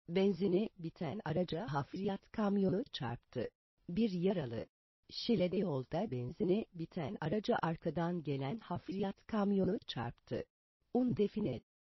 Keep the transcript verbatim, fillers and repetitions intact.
Benzini biten araca hafriyat kamyonu çarptı. Bir yaralı. Şile'de yolda benzini biten araca arkadan gelen hafriyat kamyonu çarptı. Un define